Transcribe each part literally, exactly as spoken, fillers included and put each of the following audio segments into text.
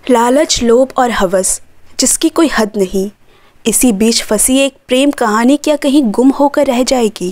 लालच, लोभ और हवस जिसकी कोई हद नहीं, इसी बीच फंसी एक प्रेम कहानी क्या कहीं गुम होकर रह जाएगी।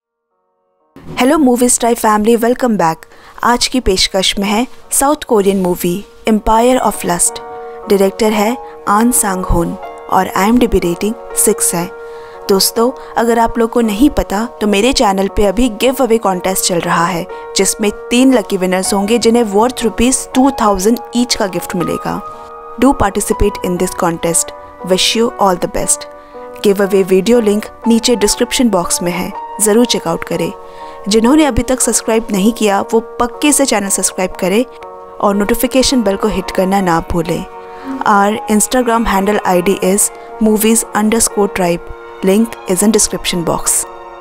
Hello movie star family, welcome back. आज की पेशकश में है south Korean movie empire of lust. Director है आन सांग होन और I M D B rating six है। दोस्तों, अगर आप लोगों को नहीं पता तो मेरे चैनल पे अभी गिव अवे कॉन्टेस्ट चल रहा है, जिसमें तीन लकी विनर्स होंगे जिन्हें worth rupees two thousand each का गिफ्ट मिलेगा। Do participate in this contest. Wish you all the best. Give away video link नीचे डिस्क्रिप्शन बॉक्स में है, ज़रूर चेकआउट करें। जिन्होंने अभी तक सब्सक्राइब नहीं किया वो पक्के से चैनल सब्सक्राइब करें और नोटिफिकेशन बेल को हिट करना ना भूलें। Our Instagram handle I D is movies underscore tribe. Link is in description box.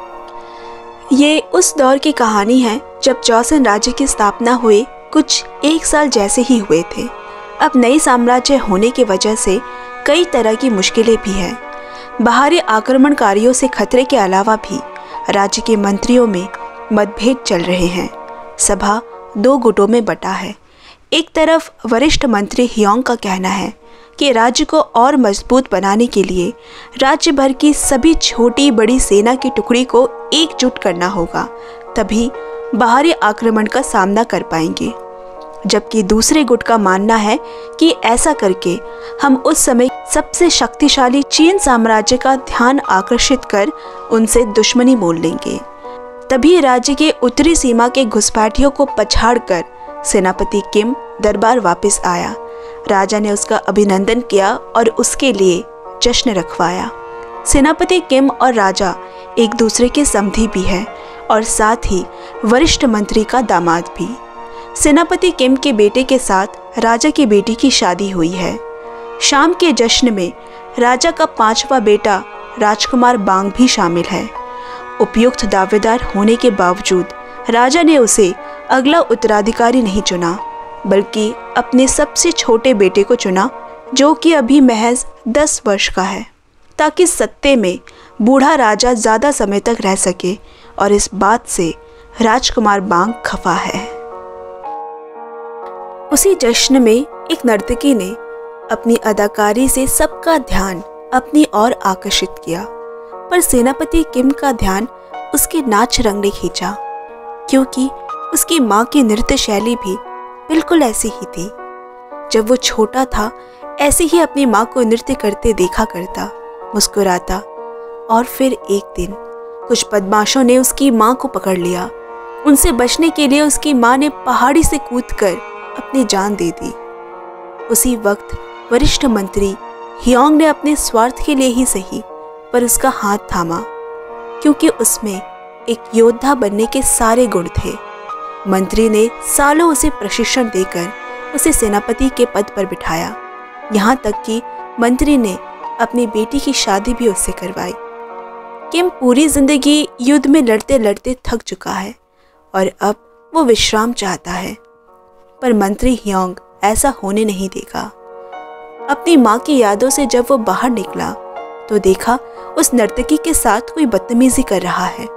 ये उस दौर की कहानी है जब जॉसेन राज्य की स्थापना हुए कुछ एक साल जैसे ही हुए थे। अब नई साम्राज्य होने की वजह से कई तरह की मुश्किलें भी हैं। बाहरी आक्रमणकारियों से खतरे के अलावा भी राज्य के मंत्रियों में मतभेद चल रहे हैं। सभा दो गुटों में बटा है। एक तरफ वरिष्ठ मंत्री हियोंग का कहना है कि राज्य को और मजबूत बनाने के लिए राज्य भर की सभी छोटी बड़ी सेना की टुकड़ी को एकजुट करना होगा, तभी बाहरी आक्रमण का सामना कर पाएंगे। जबकि दूसरे गुट का मानना है कि ऐसा करके हम उस समय सबसे शक्तिशाली चीन साम्राज्य का ध्यान आकर्षित कर उनसे दुश्मनी मोल लेंगे। तभी राज्य के उत्तरी सीमा के घुसपैठियों को पछाड़कर सेनापति किम दरबार वापस आया। राजा ने उसका अभिनंदन किया और उसके लिए जश्न रखवाया। सेनापति किम और राजा एक दूसरे के समधी भी हैं और साथ ही वरिष्ठ मंत्री का दामाद भी। सेनापति किम के बेटे के साथ राजा की बेटी की शादी हुई है। शाम के जश्न में राजा का पांचवा बेटा राजकुमार बांग भी शामिल है। उपयुक्त दावेदार होने के बावजूद राजा ने उसे अगला उत्तराधिकारी नहीं चुना, बल्कि अपने सबसे छोटे बेटे को चुना, जो कि अभी महज दस वर्ष का है, ताकि सत्ते में बूढ़ा राजा ज़्यादा समय तक रह सके। और इस बात से राजकुमार बांग खफा है। उसी जश्न में एक नर्तकी ने अपनी अदाकारी से सबका ध्यान अपनी ओर आकर्षित किया, पर सेनापति किम का ध्यान उसके नाच रंग ने खींचा, क्योंकि उसकी माँ की नृत्य शैली भी बिल्कुल ऐसी ही थी। जब वो छोटा था ऐसे ही अपनी माँ को नृत्य करते देखा करता, मुस्कुराता। और फिर एक दिन कुछ बदमाशों ने उसकी माँ को पकड़ लिया। उनसे बचने के लिए उसकी माँ ने पहाड़ी से कूदकर अपनी जान दे दी। उसी वक्त वरिष्ठ मंत्री हियोंग ने अपने स्वार्थ के लिए ही सही, पर उसका हाथ थामा, क्योंकि उसमें एक योद्धा बनने के सारे गुण थे। मंत्री ने सालों उसे प्रशिक्षण देकर उसे सेनापति के पद पर बिठाया। यहाँ तक कि मंत्री ने अपनी बेटी की शादी भी उससे करवाई। किम पूरी जिंदगी युद्ध में लड़ते लड़ते थक चुका है और अब वो विश्राम चाहता है, पर मंत्री हियोंग ऐसा होने नहीं देगा। अपनी माँ की यादों से जब वो बाहर निकला तो देखा उस नर्तकी के साथ कोई बदतमीजी कर रहा है।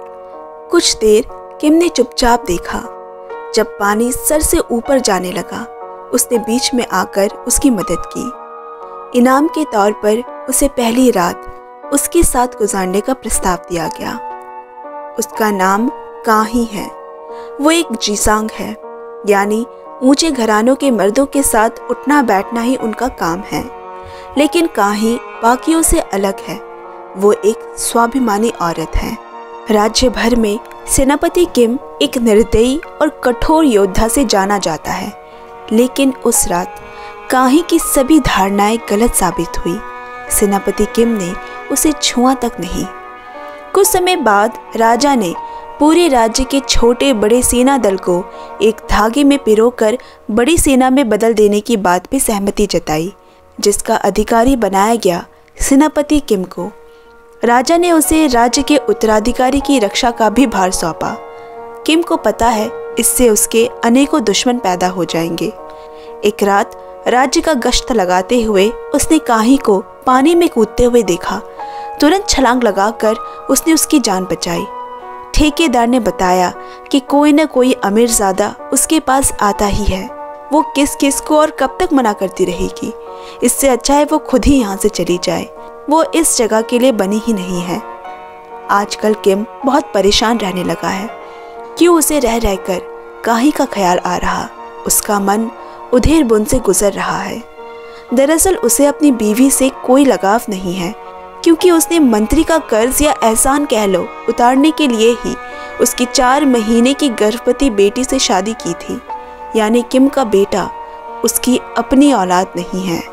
कुछ देर किम ने चुपचाप देखा। जब पानी सर से ऊपर जाने लगा, उसने बीच में आकर उसकी मदद की। इनाम के तौर पर उसे पहली रात उसके साथ गुजारने का प्रस्ताव दिया गया। उसका नाम काही है। वो एक जीसांग है, यानी ऊंचे घरानों के मर्दों के साथ उठना बैठना ही उनका काम है। लेकिन काही बाकियों से अलग है। वो एक स्वाभिमानी औरत है। राज्य भर में सेनापति किम एक निर्दयी और कठोर योद्धा से जाना जाता है, लेकिन उस रात काही की सभी धारणाएं गलत साबित हुई। सेनापति किम ने उसे छुआ तक नहीं। कुछ समय बाद राजा ने पूरे राज्य के छोटे बड़े सेना दल को एक धागे में पिरोकर बड़ी सेना में बदल देने की बात पे सहमति जताई, जिसका अधिकारी बनाया गया सेनापति किम को। राजा ने उसे राज्य के उत्तराधिकारी की रक्षा का भी भार सौंपा। किम को पता है इससे उसके अनेकों दुश्मन पैदा हो जाएंगे। एक रात राज्य का गश्त लगाते हुए उसने काही को पानी में कूदते हुए देखा। तुरंत छलांग लगाकर उसने उसकी जान बचाई। ठेकेदार ने बताया कि कोई न कोई अमीरजादा उसके पास आता ही है। वो किस किस को और कब तक मना करती रहेगी। इससे अच्छा है वो खुद ही यहाँ से चली जाए। वो इस जगह के लिए बनी ही नहीं है। आजकल किम बहुत परेशान रहने लगा है। क्यों उसे रह रहकर काही का ख्याल आ रहा। उसका मन उधेर बुन से गुजर रहा है। दरअसल उसे अपनी बीवी से कोई लगाव नहीं है, क्योंकि उसने मंत्री का कर्ज या एहसान कह लो उतारने के लिए ही उसकी चार महीने की गर्भवती बेटी से शादी की थी। यानी किम का बेटा उसकी अपनी औलाद नहीं है।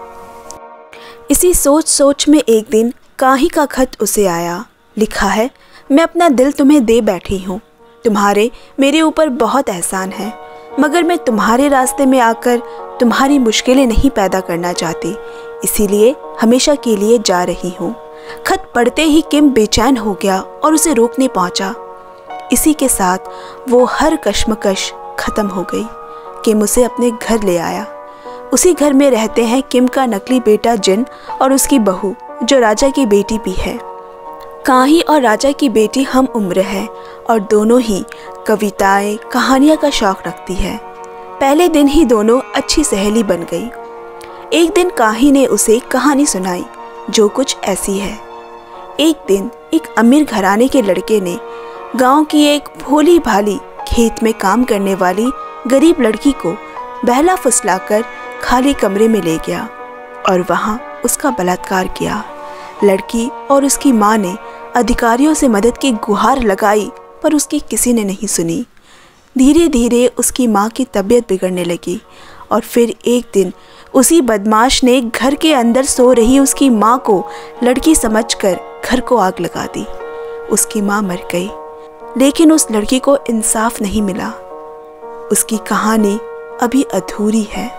इसी सोच सोच में एक दिन काही का खत उसे आया। लिखा है, मैं अपना दिल तुम्हें दे बैठी हूँ। तुम्हारे मेरे ऊपर बहुत एहसान है, मगर मैं तुम्हारे रास्ते में आकर तुम्हारी मुश्किलें नहीं पैदा करना चाहती, इसीलिए हमेशा के लिए जा रही हूँ। खत पढ़ते ही किम बेचैन हो गया और उसे रोकने पहुँचा। इसी के साथ वो हर कश्मकश खत्म हो गई। किम उसे अपने घर ले आया। उसी घर में रहते हैं किम का नकली बेटा जिन और उसकी बहू जो राजा की बेटी भी है। काही और राजा की बेटी हम उम्र है और दोनों ही कविताएं कहानियां का शौक रखती है। पहले दिन ही दोनों अच्छी सहेली बन गई। एक दिन काही ने उसे कहानी सुनाई जो कुछ ऐसी है। एक दिन एक अमीर घराने के लड़के ने गांव की एक भोली भाली खेत में काम करने वाली गरीब लड़की को बहला फुसलाकर खाली कमरे में ले गया और वहां उसका बलात्कार किया। लड़की और उसकी माँ ने अधिकारियों से मदद की गुहार लगाई, पर उसकी किसी ने नहीं सुनी। धीरे धीरे उसकी माँ की तबीयत बिगड़ने लगी और फिर एक दिन उसी बदमाश ने घर के अंदर सो रही उसकी माँ को लड़की समझकर घर को आग लगा दी। उसकी माँ मर गई, लेकिन उस लड़की को इंसाफ नहीं मिला। उसकी कहानी अभी अधूरी है।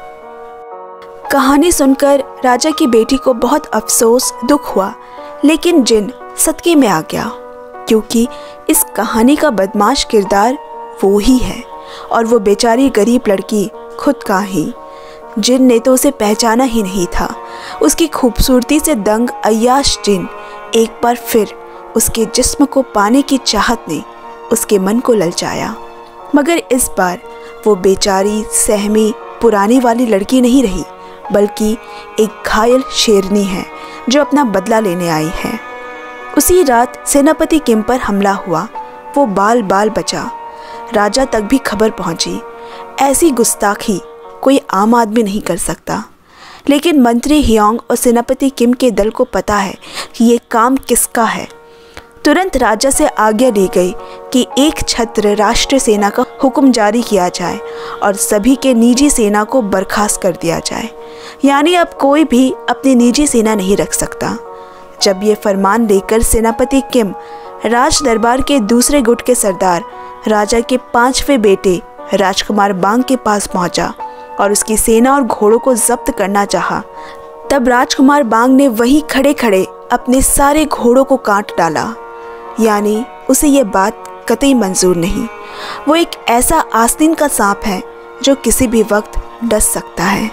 कहानी सुनकर राजा की बेटी को बहुत अफसोस दुख हुआ, लेकिन जिन सदके में आ गया, क्योंकि इस कहानी का बदमाश किरदार वो ही है और वो बेचारी गरीब लड़की खुद काही। जिन ने तो उसे पहचाना ही नहीं था। उसकी खूबसूरती से दंग अय्याश जिन एक बार फिर उसके जिस्म को पाने की चाहत ने उसके मन को ललचाया, मगर इस बार वो बेचारी सहमी पुरानी वाली लड़की नहीं रही, बल्कि एक घायल शेरनी है जो अपना बदला लेने आई है। उसी रात सेनापति किम पर हमला हुआ। वो बाल बाल बचा। राजा तक भी खबर पहुंची। ऐसी गुस्ताखी कोई आम आदमी नहीं कर सकता, लेकिन मंत्री हियोंग और सेनापति किम के दल को पता है कि ये काम किसका है। तुरंत राजा से आज्ञा ली गई कि एक छत्र राष्ट्रीय सेना का हुक्म जारी किया जाए और सभी के निजी सेना को बर्खास्त कर दिया जाए। यानी अब कोई भी अपनी निजी सेना नहीं रख सकता। जब ये फरमान लेकर सेनापति किम राज दरबार के दूसरे गुट के सरदार राजा के पांचवें बेटे राजकुमार बांग के पास पहुंचा और उसकी सेना और घोड़ों को जब्त करना चाहा, तब राजकुमार बांग ने वहीं खड़े खड़े अपने सारे घोड़ों को काट डाला। यानी उसे ये बात कतई मंजूर नहीं। वो एक ऐसा आस्तीन का सांप है जो किसी भी वक्त डस सकता है।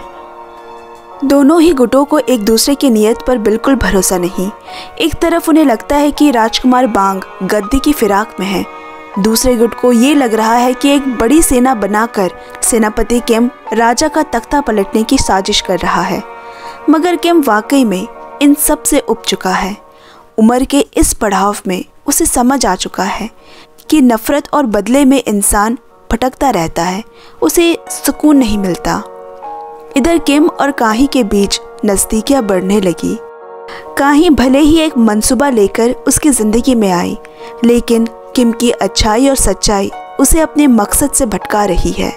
दोनों ही गुटों को एक दूसरे की नीयत पर बिल्कुल भरोसा नहीं। एक तरफ उन्हें लगता है कि राजकुमार बांग गद्दी की फिराक में है, दूसरे गुट को ये लग रहा है कि एक बड़ी सेना बनाकर सेनापति किम राजा का तख्ता पलटने की साजिश कर रहा है। मगर किम वाकई में इन सब से उब चुका है। उम्र के इस पड़ाव में उसे समझ आ चुका है कि नफरत और बदले में इंसान भटकता रहता है, उसे सुकून नहीं मिलता। इधर किम और काही के बीच नज़दीकियां बढ़ने लगी। काही भले ही एक मंसूबा लेकर उसकी ज़िंदगी में आई, लेकिन किम की अच्छाई और सच्चाई उसे अपने मकसद से भटका रही है।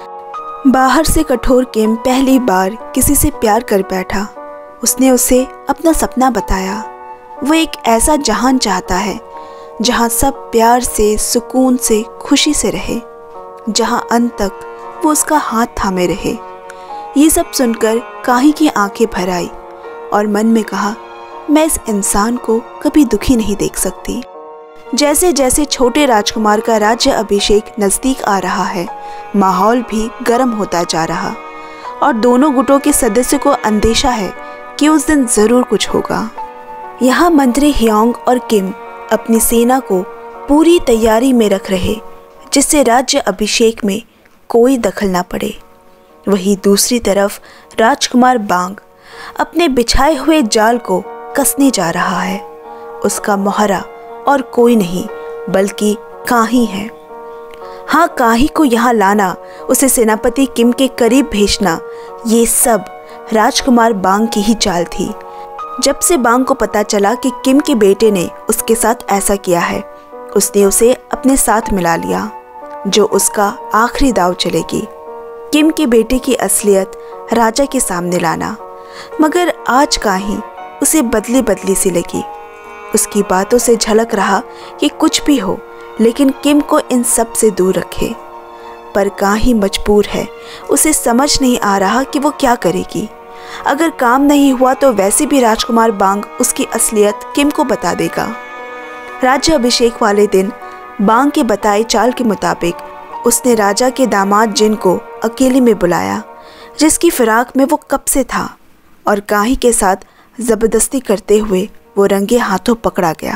बाहर से कठोर किम पहली बार किसी से प्यार कर बैठा। उसने उसे अपना सपना बताया। वो एक ऐसा जहान चाहता है जहाँ सब प्यार से, सुकून से, खुशी से रहे, जहाँ अंत तक वो उसका हाथ थामे रहे। ये सब सुनकर काही की आंखें भर आई और मन में कहा, मैं इस इंसान को कभी दुखी नहीं देख सकती। जैसे जैसे छोटे राजकुमार का राज्य अभिषेक नज़दीक आ रहा है, माहौल भी गर्म होता जा रहा और दोनों गुटों के सदस्यों को अंदेशा है कि उस दिन ज़रूर कुछ होगा। यहाँ मंत्री हियोंग और किम अपनी सेना को पूरी तैयारी में रख रहे, जिससे राज्य अभिषेक में कोई दखल ना पड़े। वहीं दूसरी तरफ राजकुमार बांग अपने बिछाए हुए जाल को कसने जा रहा है। उसका मोहरा और कोई नहीं बल्कि काहीं है। हाँ, काहीं को यहाँ लाना, उसे सेनापति किम के करीब भेजना, ये सब राजकुमार बांग की ही चाल थी। जब से बांग को पता चला कि किम के बेटे ने उसके साथ ऐसा किया है, उसने उसे अपने साथ मिला लिया, जो उसका आखिरी दाव चलेगी, किम के बेटे की असलियत राजा के सामने लाना। मगर आज काहीं उसे बदली बदली सी लगी। उसकी बातों से झलक रहा कि कुछ भी हो लेकिन किम को इन सब से दूर रखे। पर काहीं मजबूर है, उसे समझ नहीं आ रहा कि वो क्या करेगी। अगर काम नहीं हुआ तो वैसे भी राजकुमार बांग उसकी असलियत किम को बता देगा। राज्य अभिषेक वाले दिन बांग के बताए चाल के मुताबिक उसने राजा के दामाद जिन को अकेले में बुलाया, जिसकी फिराक में वो कब से था, और काहीं के साथ ज़बरदस्ती करते हुए वो रंगे हाथों पकड़ा गया।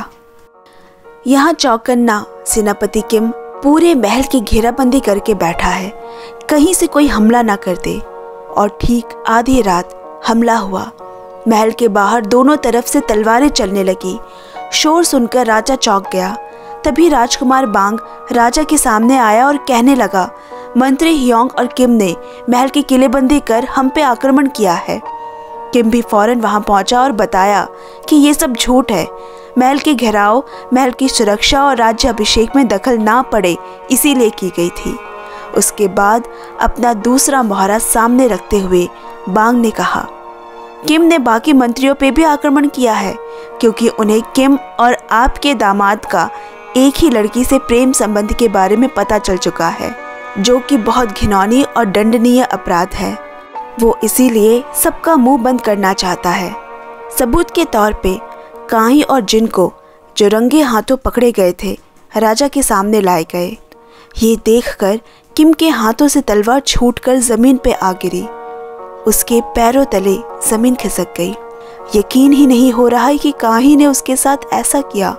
यहाँ चौकन्ना सेनापति किम पूरे महल की घेराबंदी करके बैठा है, कहीं से कोई हमला ना कर दे। और ठीक आधी रात हमला हुआ। महल के बाहर दोनों तरफ से तलवारें चलने लगी। शोर सुनकर राजा चौंक गया। तभी राजकुमार बांग राजा के सामने आया और कहने लगा, मंत्री हियोंग और किम ने महल की किलेबंदी कर हम पे आक्रमण किया है। किम भी फौरन वहां पहुंचा और बताया कि ये सब झूठ है। महल के घेराव, महल की सुरक्षा और राज्य अभिषेक में दखल ना पड़े इसीलिए की गई थी। उसके बाद अपना दूसरा मोहरा सामने रखते हुए बांग ने कहा, किम ने बाकी मंत्रियों पे भी आक्रमण किया है, क्योंकि उन्हें किम और आपके दामाद का एक ही लड़की से प्रेम संबंध के बारे में पता चल चुका है, जो कि बहुत घिनौनी और दंडनीय अपराध है। वो इसीलिए सबका मुंह बंद करना चाहता है। सबूत के तौर पे काहीं और जिन को, जो रंगे हाथों पकड़े गए थे, राजा के सामने लाए गए। ये देखकर किम के हाथों से तलवार छूटकर जमीन पे आ गिरी। उसके पैरों तले जमीन खिसक गई। यकीन ही नहीं हो रहा है कि काहीं ने उसके साथ ऐसा किया।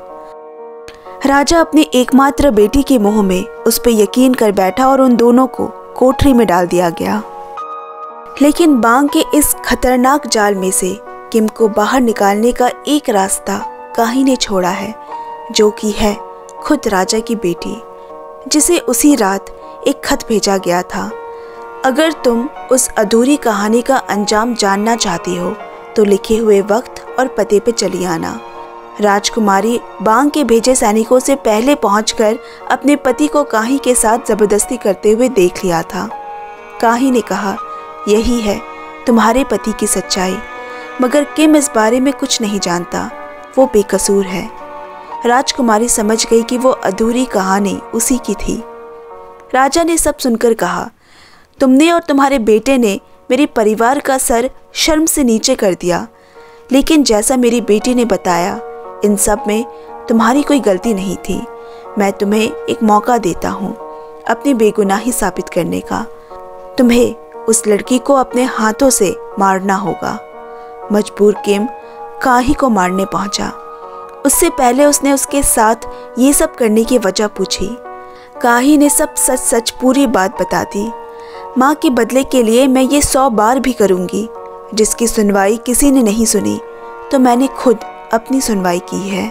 राजा अपनी एकमात्र बेटी के मोह में उस पर यकीन कर बैठा और उन दोनों को कोठरी में डाल दिया गया। लेकिन बांग के इस खतरनाक जाल में से किम को बाहर निकालने का एक रास्ता काहीं ने छोड़ा है, जो कि है खुद राजा की बेटी, जिसे उसी रात एक खत भेजा गया था। अगर तुम उस अधूरी कहानी का अंजाम जानना चाहती हो तो लिखे हुए वक्त और पते पे चली आना। राजकुमारी बांग के भेजे सैनिकों से पहले पहुंचकर अपने पति को काहीं के साथ जबरदस्ती करते हुए देख लिया था। काहीं ने कहा, यही है तुम्हारे पति की सच्चाई। मगर किम इस बारे में कुछ नहीं जानता, वो बेकसूर है। राजकुमारी समझ गई कि वो अधूरी कहानी उसी की थी। राजा ने सब सुनकर कहा, तुमने और तुम्हारे बेटे ने मेरे परिवार का सर शर्म से नीचे कर दिया, लेकिन जैसा मेरी बेटी ने बताया, इन सब में तुम्हारी कोई गलती नहीं थी। मैं तुम्हें एक मौका देता हूँ अपनी बेगुनाही साबित करने का। तुम्हें उस लड़की को अपने हाथों से मारना होगा। मजबूर किम काहीं को मारने पहुंचा। उससे पहले उसने उसके साथ ये सब करने की वजह पूछी। काहीं ने सब सच सच पूरी बात बता दी। माँ के बदले के लिए मैं ये सौ बार भी करूँगी। जिसकी सुनवाई किसी ने नहीं सुनी, तो मैंने खुद अपनी सुनवाई की है।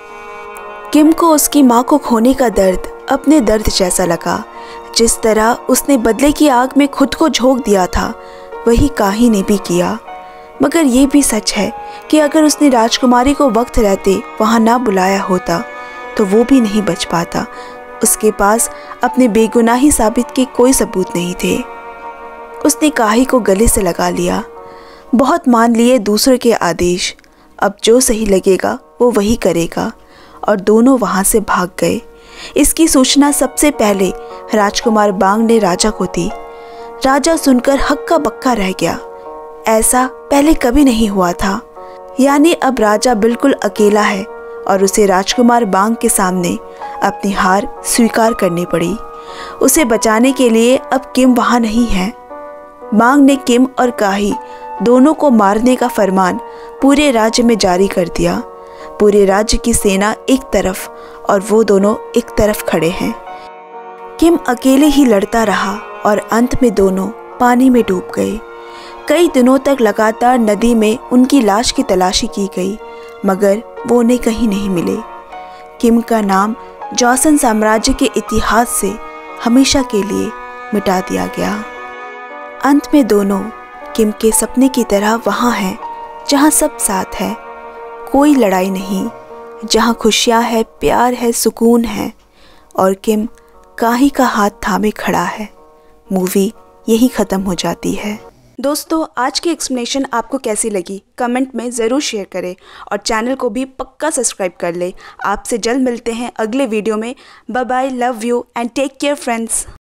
किम को उसकी माँ को खोने का दर्द अपने दर्द जैसा लगा। जिस तरह उसने बदले की आग में खुद को झोंक दिया था, वही काहीं ने भी किया। मगर ये भी सच है कि अगर उसने राजकुमारी को वक्त रहते वहाँ ना बुलाया होता तो वो भी नहीं बच पाता। उसके पास अपने बेगुनाही साबित के कोई सबूत नहीं थे। उसने काहीं को गले से लगा लिया। बहुत मान लिए दूसरे के आदेश। अब जो सही लगेगा वो वही करेगा, और दोनों वहाँ से भाग गए। इसकी सूचना सबसे पहले राजकुमार बांग ने राजा को दी। राजा सुनकर हक्का बक्का रह गया। ऐसा पहले कभी नहीं हुआ था। यानी अब राजा बिल्कुल अकेला है और उसे राजकुमार बांग के सामने अपनी हार स्वीकार करनी पड़ी। उसे बचाने के लिए अब किम वहाँ नहीं है। बांग ने किम और काहीं दोनों को मारने का फरमान पूरे राज्य में जारी कर दिया। पूरे राज्य की सेना एक तरफ और वो दोनों एक तरफ खड़े हैं। किम अकेले ही लड़ता रहा और अंत में दोनों पानी में डूब गए। कई दिनों तक लगातार नदी में उनकी लाश की तलाशी की गई, मगर वो उन्हें कहीं नहीं मिले। किम का नाम जॉसन साम्राज्य के इतिहास से हमेशा के लिए मिटा दिया गया। अंत में दोनों किम के सपने की तरह वहाँ हैं जहाँ सब साथ है, कोई लड़ाई नहीं, जहाँ खुशियाँ है, प्यार है, सुकून है, और किम काहे का हाथ थामे खड़ा है। मूवी यही ख़त्म हो जाती है। दोस्तों, आज की एक्सप्लेनेशन आपको कैसी लगी कमेंट में ज़रूर शेयर करें और चैनल को भी पक्का सब्सक्राइब कर ले। आपसे जल्द मिलते हैं अगले वीडियो में। Bye bye, love you and take care friends.